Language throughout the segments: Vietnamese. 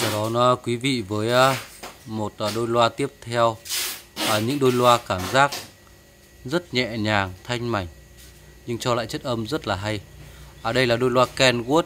Chào đón quý vị với một đôi loa tiếp theo. Những đôi loa cảm giác rất nhẹ nhàng, thanh mảnh nhưng cho lại chất âm rất là hay. Đây là đôi loa Kenwood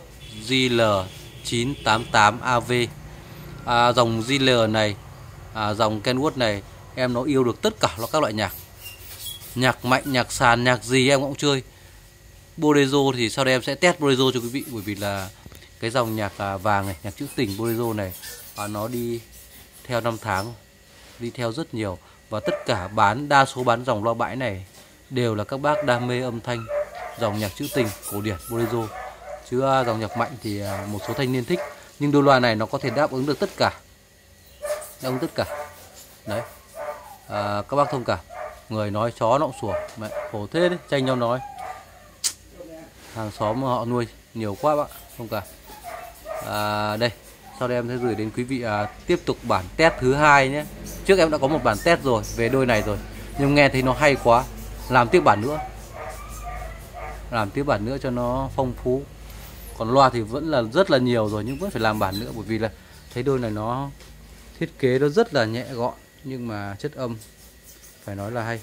JL988AV. Dòng JL này, dòng Kenwood này em nó yêu được tất cả các loại nhạc. Nhạc mạnh, nhạc sàn, nhạc gì em cũng chơi. Bolero thì sau đây em sẽ test Bolero cho quý vị, bởi vì là cái dòng nhạc vàng này, nhạc trữ tình Bolero này nó đi theo năm tháng, đi theo rất nhiều. Và tất cả đa số bán dòng loa bãi này đều là các bác đam mê âm thanh dòng nhạc trữ tình cổ điển Bolero. Chứ dòng nhạc mạnh thì một số thanh niên thích. Nhưng đôi loa này nó có thể đáp ứng được tất cả. Đáp ứng tất cả. Đấy. Các bác thông cảm. Người nói chó nó cũng sủa. Mẹ, khổ thế đấy, tranh nhau nói. Hàng xóm họ nuôi nhiều quá bác, thông cảm. Đây, sau đây em sẽ gửi đến quý vị tiếp tục bản test thứ hai nhé. Trước em đã có một bản test rồi về đôi này rồi, nhưng nghe thấy nó hay quá, làm tiếp bản nữa. Làm tiếp bản nữa cho nó phong phú. Còn loa thì vẫn là rất là nhiều rồi, nhưng vẫn phải làm bản nữa, bởi vì là thấy đôi này nó thiết kế nó rất là nhẹ gọn, nhưng mà chất âm phải nói là hay.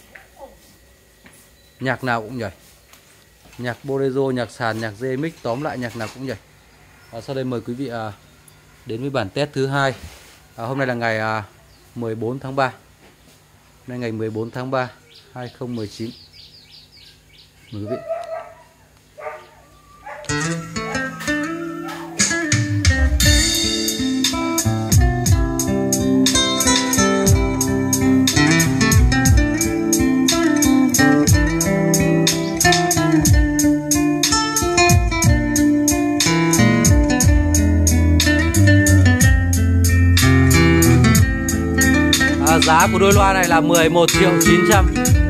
Nhạc nào cũng nhảy. Nhạc Bolero, nhạc sàn, nhạc remix, tóm lại nhạc nào cũng nhảy. Sau đây mời quý vị đến với bản test thứ hai. Hôm nay là ngày 14 tháng 3. Hôm nay ngày 14 tháng 3 2019. Mời quý vị. Giá của đôi loa này là 11.900.000.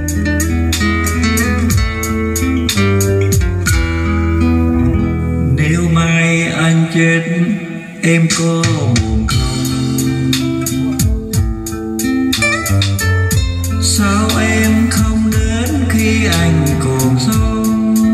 Nếu mai anh chết em có buồn không? Sao em không đến khi anh còn sống?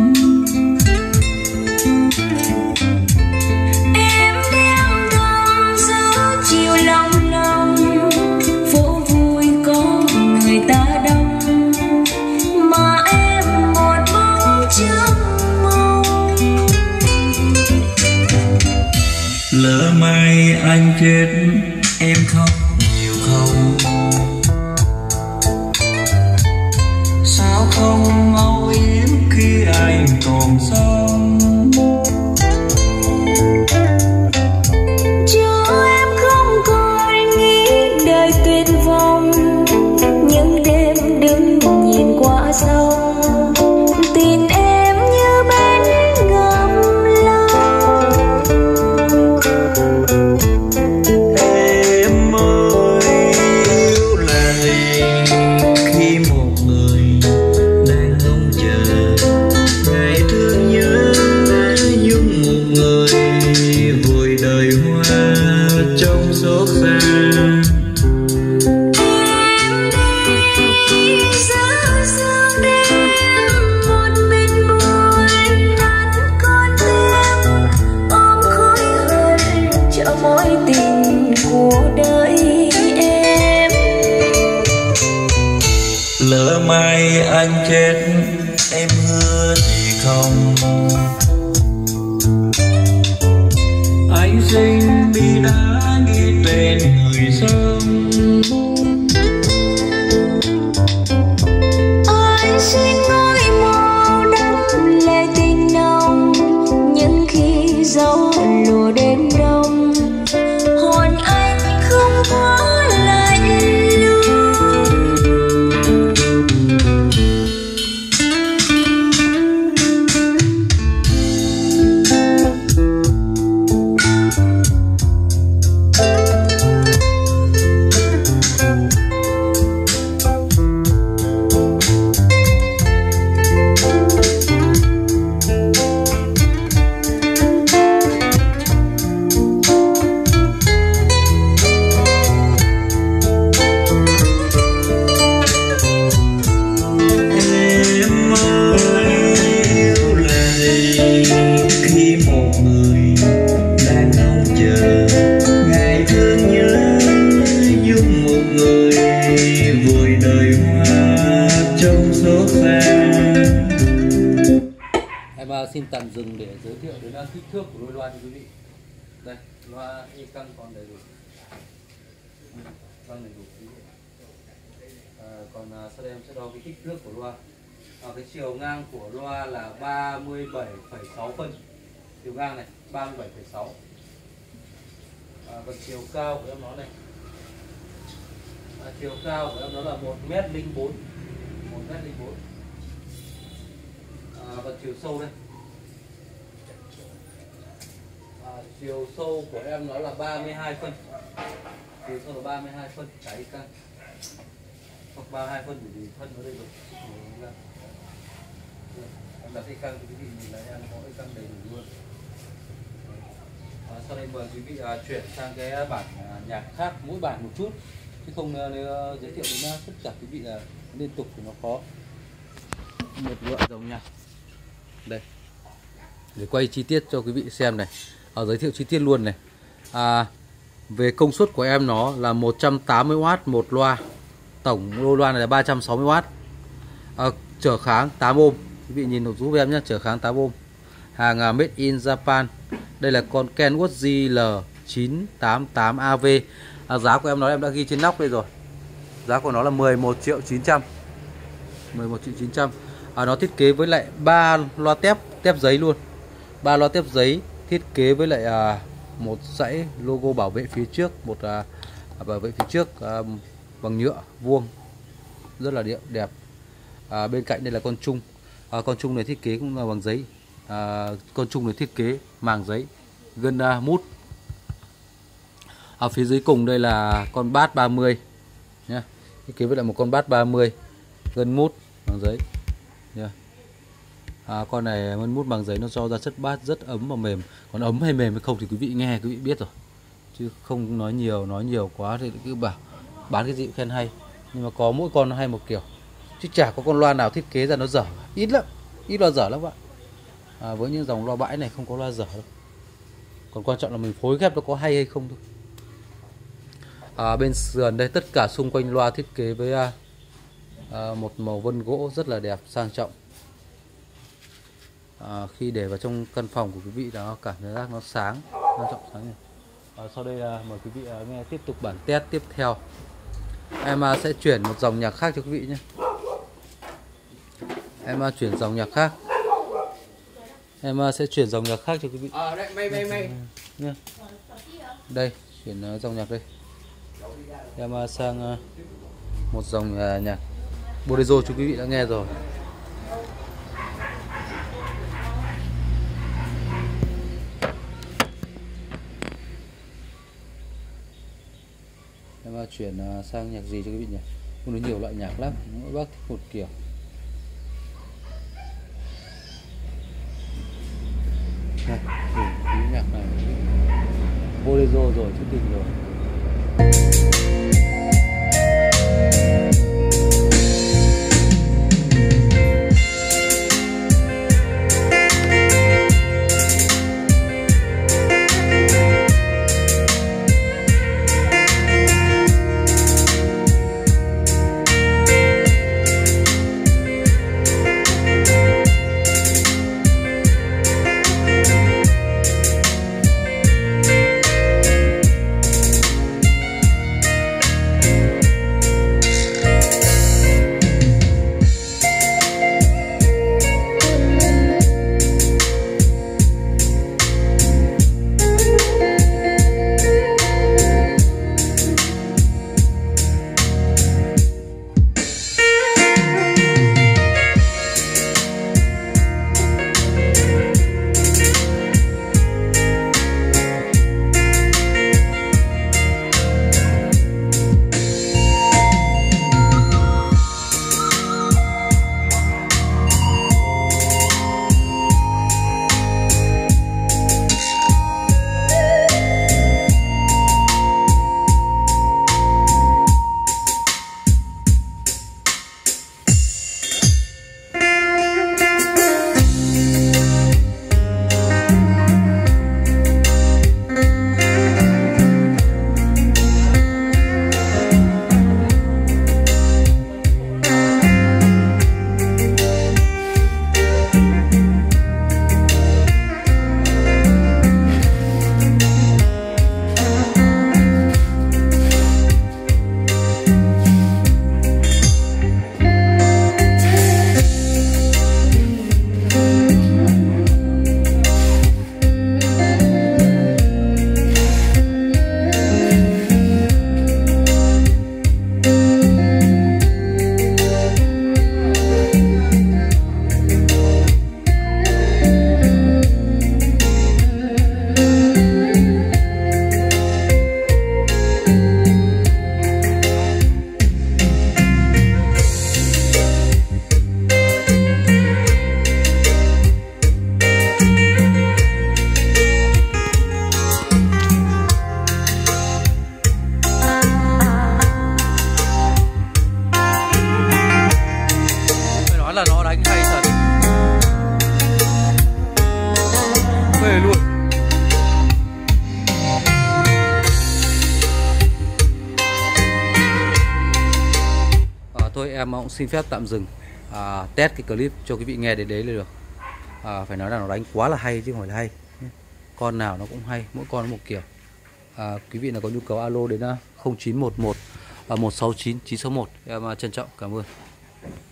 Lỡ mai anh chết em khóc nhiều không? Sao không âu yếm khi anh còn sống? Cho em không còn nghĩ đời tuyệt vọng, những đêm đứng nhìn qua sông, tin em như bên ngầm lòng. Em ơi, yêu là gì khi một người đang mong chờ ngày thương nhớ, nhưng một người vùi đời hoa trong xót xa. Lỡ mai anh chết em hứa gì không? Anh xin bi đã ghi tên người sống. Anh xin ngôi mộ đắm lệ tình nồng, nhưng khi gió lùa đêm đông, hồn anh không quá lạnh lùng. tạm dừng để giới thiệu đến kích thước của đôi loa cho quý vị. Đây, loa e căng còn đầy đủ, vâng đầy đủ quý vị. Còn sau đây em sẽ đo cái kích thước của loa. Cái chiều ngang của loa là 37,6 phân, chiều ngang này 37,6. Còn chiều cao của em nó này, chiều cao của em nó là 1m04, 1m04. Còn chiều sâu đây, chiều sâu của em nó là 32 phân, chiều sâu là 32 phân, cái căng hoặc 32 phân vì thân ở đây rồi. Em đặt cái căng cho quý vị nhìn là em có cái căng đầy đủ luôn. Sau đây mời quý vị chuyển sang cái bản nhạc khác, mỗi bản một chút chứ không giới thiệu đến tất cả quý vị là liên tục thì nó khó. Một loại dòng nhạc đây để quay chi tiết cho quý vị xem này, giới thiệu chi tiết luôn này. Về công suất của em nó là 180W một loa, tổng lô loa này là 360W, trở kháng 8 ohm. Quý vị nhìn giúp em nhé, trở kháng 8 ohm, hàng made in Japan. Đây là con Kenwood JL988AV. Giá của em nó em đã ghi trên nóc đây rồi, giá của nó là 11.900.000, 11.900.000. Nó thiết kế với lại 3 loa tép giấy luôn, 3 loa tép giấy thiết kế với lại một dãy logo bảo vệ phía trước, một bảo vệ phía trước bằng nhựa vuông rất là đẹp. Bên cạnh đây là con trung, con trung này thiết kế cũng là bằng giấy, con trung này thiết kế màng giấy gân mút. Ở phía dưới cùng đây là con bass 30 nhá, thiết kế với lại một con bass 30 gân mút bằng giấy nha. Con này gân mút bằng giấy nó cho ra chất bass rất ấm và mềm. Còn ấm hay mềm hay không thì quý vị nghe quý vị biết rồi, chứ không nói nhiều quá thì cứ bảo bán cái gì cũng khen hay, nhưng mà có mỗi con nó hay một kiểu, chứ chả có con loa nào thiết kế ra nó dở, ít loa dở lắm bạn. Với những dòng loa bãi này không có loa dở đâu, còn quan trọng là mình phối ghép nó có hay không thôi. Bên sườn đây tất cả xung quanh loa thiết kế với một màu vân gỗ rất là đẹp sang trọng. Khi để vào trong căn phòng của quý vị đó cảm giác nó sáng trọng sáng này. Sau đây là mời quý vị nghe tiếp tục bản test tiếp theo. Em sẽ chuyển một dòng nhạc khác cho quý vị nhé. Em chuyển dòng nhạc khác. Em sẽ chuyển dòng nhạc khác cho quý vị. Đây, Nha. Đây, chuyển dòng nhạc đây. Em sang một dòng nhạc bolero cho quý vị đã nghe rồi. Em chuyển sang nhạc gì cho quý vị nhỉ? Có nhiều loại nhạc lắm, mỗi bác thích một kiểu. Này, thử nhạc này bolero rồi, trữ tình rồi. nó đánh hay thật, phê luôn. Thôi em cũng xin phép tạm dừng test cái clip cho quý vị nghe đến đấy là được. Phải nói là nó đánh quá là hay chứ không phải là hay. Con nào nó cũng hay, mỗi con nó một kiểu. Quý vị nào có nhu cầu alo đến 0911 169 961. Em trân trọng cảm ơn.